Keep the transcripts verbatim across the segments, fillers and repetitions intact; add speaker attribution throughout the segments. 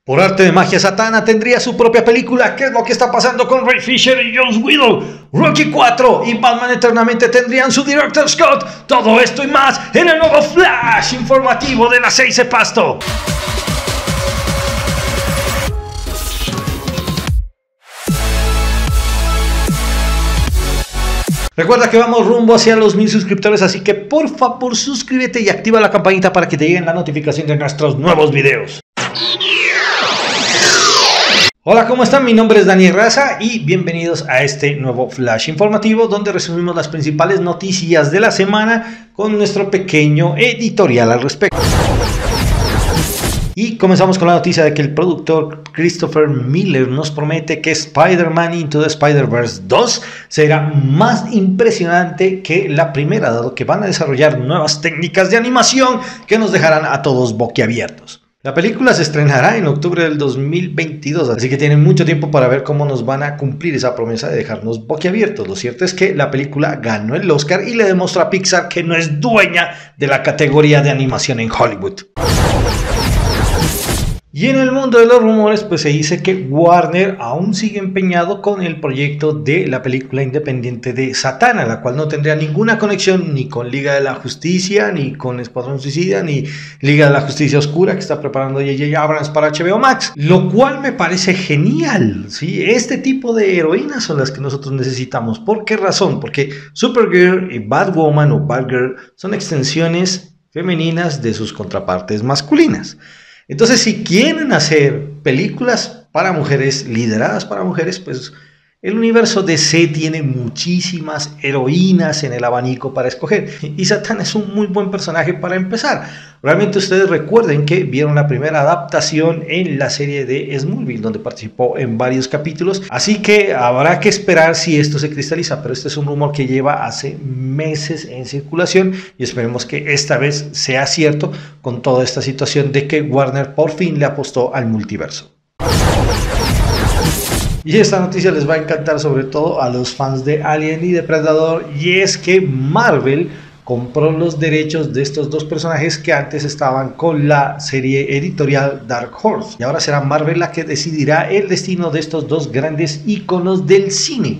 Speaker 1: Por arte de magia, Zatanna tendría su propia película. ¿Qué es lo que está pasando con Ray Fisher y Joss Whedon? Rocky cuatro y Batman Eternamente tendrían su Director's Cut. Todo esto y más en el nuevo Flash informativo de las seis de Pasto. Recuerda que vamos rumbo hacia los mil suscriptores, así que por favor suscríbete y activa la campanita para que te lleguen la notificación de nuestros nuevos videos. Hola, ¿cómo están? Mi nombre es Daniel Raza y bienvenidos a este nuevo Flash informativo donde resumimos las principales noticias de la semana con nuestro pequeño editorial al respecto. Y comenzamos con la noticia de que el productor Christopher Miller nos promete que Spider-Man Into the Spider-Verse dos será más impresionante que la primera, dado que van a desarrollar nuevas técnicas de animación que nos dejarán a todos boquiabiertos. La película se estrenará en octubre del dos mil veintidós, así que tienen mucho tiempo para ver cómo nos van a cumplir esa promesa de dejarnos boquiabiertos. Lo cierto es que la película ganó el Oscar y le demostró a Pixar que no es dueña de la categoría de animación en Hollywood. Y en el mundo de los rumores, pues se dice que Warner aún sigue empeñado con el proyecto de la película independiente de Zatanna, la cual no tendría ninguna conexión ni con Liga de la Justicia, ni con Escuadrón Suicida, ni Liga de la Justicia Oscura que está preparando J J Abrams para H B O Max, lo cual me parece genial, ¿sí? Este tipo de heroínas son las que nosotros necesitamos. ¿Por qué razón? Porque Supergirl y Batwoman o Batgirl son extensiones femeninas de sus contrapartes masculinas. Entonces, si quieren hacer películas para mujeres, lideradas para mujeres, pues el universo D C tiene muchísimas heroínas en el abanico para escoger. Y Zatanna es un muy buen personaje para empezar. Realmente ustedes recuerden que vieron la primera adaptación en la serie de Smallville, donde participó en varios capítulos. Así que habrá que esperar si esto se cristaliza, pero este es un rumor que lleva hace meses en circulación y esperemos que esta vez sea cierto con toda esta situación de que Warner por fin le apostó al multiverso. Y esta noticia les va a encantar sobre todo a los fans de Alien y Depredador, y es que Marvel compró los derechos de estos dos personajes que antes estaban con la serie editorial Dark Horse, y ahora será Marvel la que decidirá el destino de estos dos grandes íconos del cine.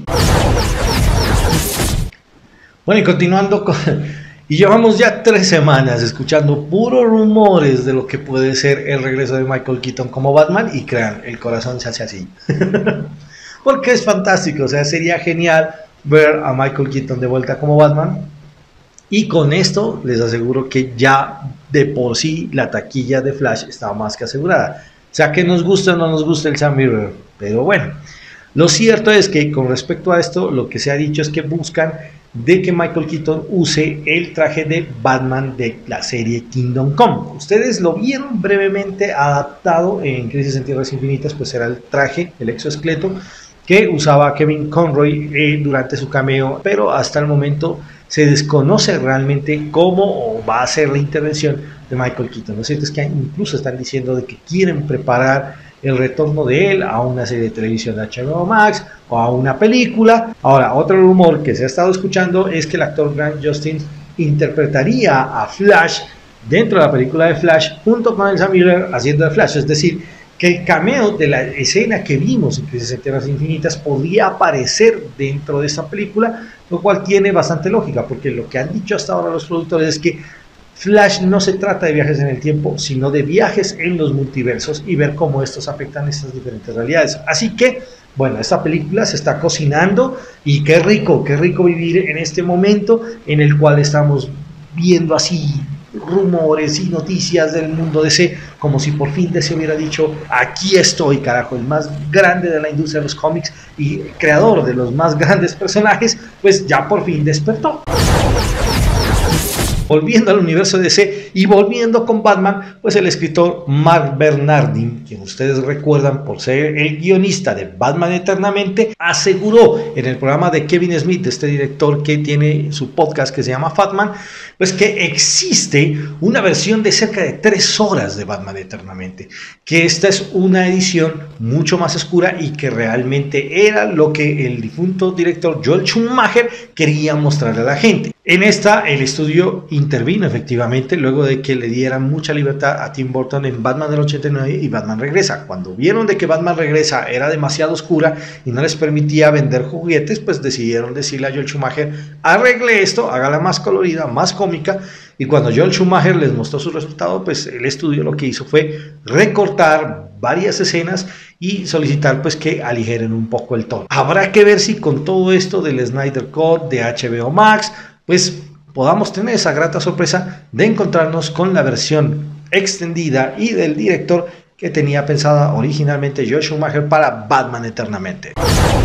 Speaker 1: Bueno, y continuando con... Y llevamos ya tres semanas escuchando puros rumores de lo que puede ser el regreso de Michael Keaton como Batman, y crean, el corazón se hace así. Porque es fantástico, o sea, sería genial ver a Michael Keaton de vuelta como Batman. Y con esto les aseguro que ya de por sí la taquilla de Flash estaba más que asegurada. O sea, que nos gusta o no nos gusta el Sam Mirror, pero bueno. Lo cierto es que con respecto a esto, lo que se ha dicho es que buscan de que Michael Keaton use el traje de Batman de la serie Kingdom Come. Ustedes lo vieron brevemente adaptado en Crisis en Tierras Infinitas, pues era el traje, el exoesqueleto que usaba Kevin Conroy eh, durante su cameo, pero hasta el momento se desconoce realmente cómo va a ser la intervención de Michael Keaton. Lo cierto es que incluso están diciendo de que quieren preparar el retorno de él a una serie de televisión de H B O Max o a una película. Ahora, otro rumor que se ha estado escuchando es que el actor Grant Justin interpretaría a Flash dentro de la película de Flash junto con Ezra Miller haciendo de Flash, es decir, que el cameo de la escena que vimos en Crisis en Tierras Infinitas podría aparecer dentro de esta película, lo cual tiene bastante lógica, porque lo que han dicho hasta ahora los productores es que Flash no se trata de viajes en el tiempo, sino de viajes en los multiversos y ver cómo estos afectan estas diferentes realidades. Así que, bueno, esta película se está cocinando y qué rico, qué rico vivir en este momento en el cual estamos viendo así rumores y noticias del mundo D C, como si por fin D C hubiera dicho, aquí estoy, carajo, el más grande de la industria de los cómics y creador de los más grandes personajes, pues ya por fin despertó. Volviendo al universo D C y volviendo con Batman, pues el escritor Mark Bernardin, quien ustedes recuerdan por ser el guionista de Batman Eternamente, aseguró en el programa de Kevin Smith, este director que tiene su podcast que se llama Fatman, pues que existe una versión de cerca de tres horas de Batman Eternamente, que esta es una edición mucho más oscura y que realmente era lo que el difunto director Joel Schumacher quería mostrarle a la gente. En esta, el estudio intervino efectivamente luego de que le dieran mucha libertad a Tim Burton en Batman del ochenta y nueve y Batman Regresa. Cuando vieron de que Batman Regresa era demasiado oscura y no les permitía vender juguetes, pues decidieron decirle a Joel Schumacher, arregle esto, hágala más colorida, más cómica. Y cuando Joel Schumacher les mostró su resultado, pues el estudio lo que hizo fue recortar varias escenas y solicitar pues que aligeren un poco el tono. Habrá que ver si con todo esto del Snyder Cut, de H B O Max, pues podamos tener esa grata sorpresa de encontrarnos con la versión extendida y del director que tenía pensada originalmente Joel Schumacher para Batman Eternamente.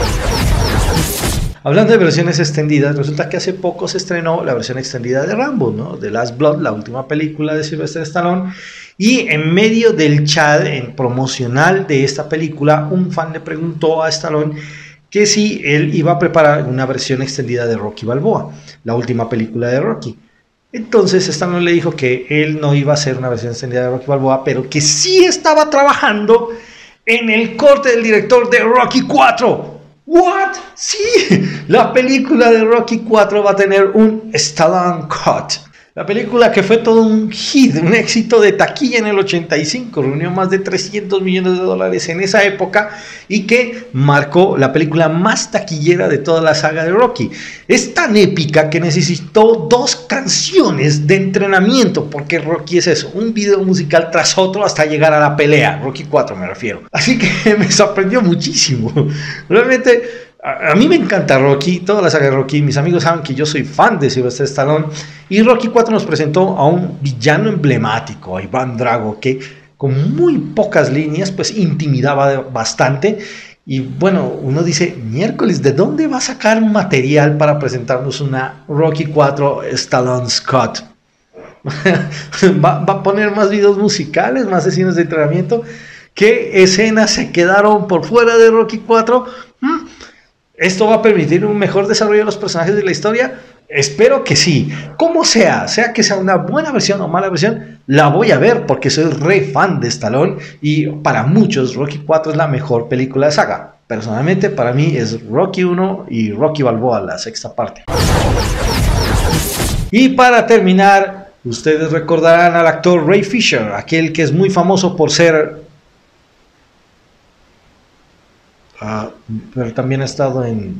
Speaker 1: Hablando de versiones extendidas, resulta que hace poco se estrenó la versión extendida de Rambo, ¿no? The Last Blood, la última película de Sylvester Stallone, y en medio del chat en promocional de esta película, un fan le preguntó a Stallone que si él iba a preparar una versión extendida de Rocky Balboa, la última película de Rocky. Entonces Stallone le dijo que él no iba a hacer una versión extendida de Rocky Balboa, pero que sí estaba trabajando en el corte del director de Rocky cuatro. ¿What? Sí, la película de Rocky cuatro va a tener un Stallone Cut. La película, que fue todo un hit, un éxito de taquilla en el ochenta y cinco, reunió más de trescientos millones de dólares en esa época y que marcó la película más taquillera de toda la saga de Rocky. Es tan épica que necesitó dos canciones de entrenamiento, porque Rocky es eso, un video musical tras otro hasta llegar a la pelea, Rocky cuatro me refiero. Así que me sorprendió muchísimo. Realmente a, a mí me encanta Rocky, toda la saga de Rocky. Mis amigos saben que yo soy fan de Sylvester Stallone. Y Rocky cuatro nos presentó a un villano emblemático, a Iván Drago, que con muy pocas líneas pues intimidaba bastante. Y bueno, uno dice, miércoles, ¿de dónde va a sacar material para presentarnos una Rocky cuatro Stallone Cut? ¿Va, ¿Va a poner más videos musicales, más escenas de entrenamiento? ¿Qué escenas se quedaron por fuera de Rocky cuatro? ¿Mm? ¿Esto va a permitir un mejor desarrollo de los personajes de la historia? Espero que sí. Como sea, sea que sea una buena versión o mala versión, la voy a ver porque soy re fan de Stallone y para muchos Rocky cuatro es la mejor película de saga. Personalmente para mí es Rocky uno y Rocky Balboa, la sexta parte. Y para terminar, ustedes recordarán al actor Ray Fisher, aquel que es muy famoso por ser... Uh, pero también ha estado en...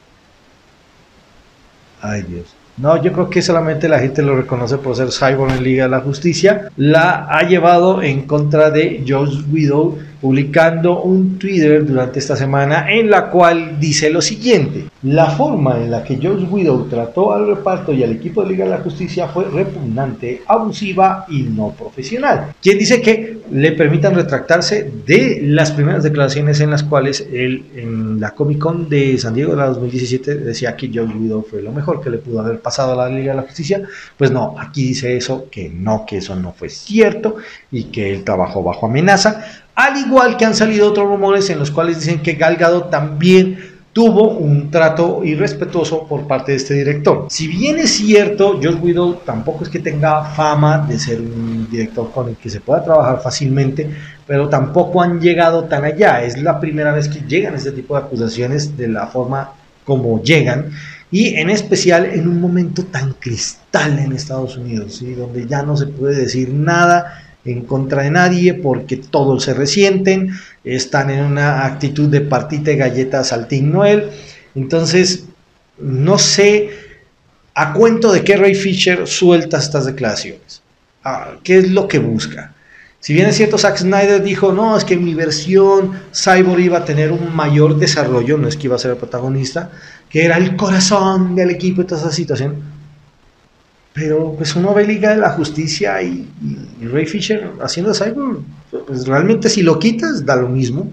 Speaker 1: Ay Dios. No, yo creo que solamente la gente lo reconoce por ser Cyborg en Liga de la Justicia. La ha llevado en contra de Joss Whedon, publicando un Twitter durante esta semana en la cual dice lo siguiente: la forma en la que Joss Whedon trató al reparto y al equipo de Liga de la Justicia fue repugnante, abusiva y no profesional. Quien dice que le permitan retractarse de las primeras declaraciones en las cuales él en la Comic Con de San Diego de la dos mil diecisiete decía que Joss Whedon fue lo mejor que le pudo haber pasado a la Liga de la Justicia. Pues no, aquí dice eso, que no, que eso no fue cierto y que él trabajó bajo amenaza. Al igual que han salido otros rumores en los cuales dicen que Gal Gadot también tuvo un trato irrespetuoso por parte de este director. Si bien es cierto, Joss Whedon tampoco es que tenga fama de ser un director con el que se pueda trabajar fácilmente, pero tampoco han llegado tan allá. Es la primera vez que llegan este tipo de acusaciones de la forma como llegan, y en especial en un momento tan cristal en Estados Unidos, ¿sí? Donde ya no se puede decir nada en contra de nadie porque todos se resienten, están en una actitud de partite galletas al Team Noel. Entonces no sé a cuento de qué Ray Fisher suelta estas declaraciones, ah, qué es lo que busca. Si bien es cierto, Zack Snyder dijo, no, es que mi versión Cyborg iba a tener un mayor desarrollo, no es que iba a ser el protagonista, que era el corazón del equipo y toda esa situación. Pero pues uno ve Liga de la Justicia y, y, y Ray Fisher haciendo Cyborg, pues realmente si lo quitas da lo mismo.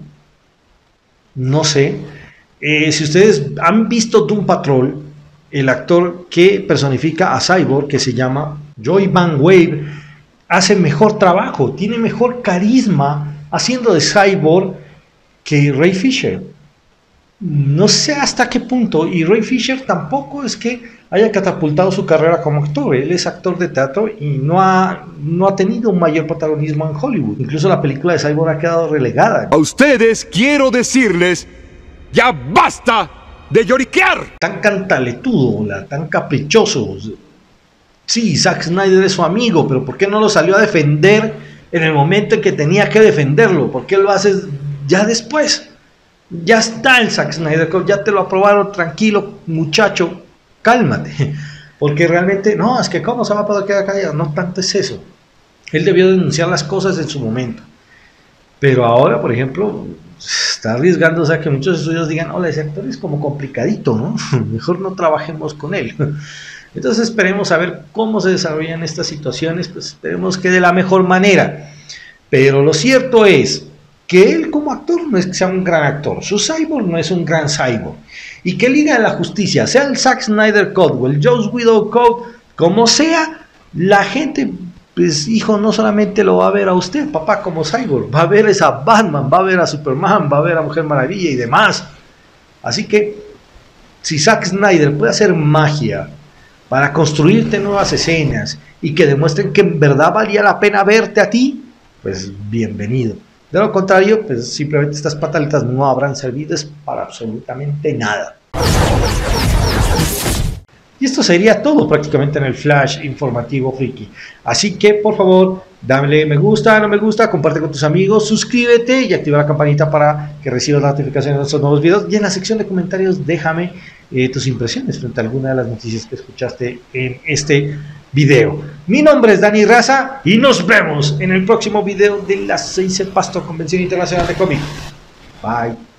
Speaker 1: No sé. Eh, si ustedes han visto Doom Patrol, el actor que personifica a Cyborg, que se llama Joy Van Wave, hace mejor trabajo, tiene mejor carisma haciendo de Cyborg que Ray Fisher. No sé hasta qué punto, y Ray Fisher tampoco es que haya catapultado su carrera como actor. Él es actor de teatro y no ha, no ha tenido un mayor protagonismo en Hollywood. Incluso la película de Cyborg ha quedado relegada.
Speaker 2: A ustedes quiero decirles, ya basta de lloriquear.
Speaker 1: Tan cantaletudo, la, tan caprichoso. Sí, Zack Snyder es su amigo, pero ¿por qué no lo salió a defender en el momento en que tenía que defenderlo? ¿Por qué lo haces ya después? Ya está el Zack Snyder, ya te lo aprobaron, tranquilo, muchacho, cálmate. Porque realmente, no, es que ¿cómo se va a poder quedar callado? No tanto es eso. Él debió denunciar las cosas en su momento. Pero ahora, por ejemplo, está arriesgándose a que muchos estudios digan, hola, ese actor es como complicadito, ¿no? Mejor no trabajemos con él. Entonces esperemos a ver cómo se desarrollan estas situaciones, pues esperemos que de la mejor manera. Pero lo cierto es que él como actor no es que sea un gran actor, su Cyborg no es un gran Cyborg, y que Liga de la Justicia, sea el Zack Snyder Code o el Joss Whedon Code, como sea, la gente, pues hijo, no solamente lo va a ver a usted, papá, como Cyborg, va a ver a Batman, va a ver a Superman, va a ver a Mujer Maravilla y demás. Así que, si Zack Snyder puede hacer magia para construirte nuevas escenas y que demuestren que en verdad valía la pena verte a ti, pues bienvenido. De lo contrario, pues simplemente estas pataletas no habrán servido para absolutamente nada. Y esto sería todo prácticamente en el flash informativo friki. Así que por favor, dale me gusta, no me gusta, comparte con tus amigos, suscríbete y activa la campanita para que recibas las notificaciones de nuestros nuevos videos. Y en la sección de comentarios déjame eh, tus impresiones frente a alguna de las noticias que escuchaste en este video. Mi nombre es Dani Raza y nos vemos en el próximo video de la seis Pasto Convención Internacional de Cómic. Bye.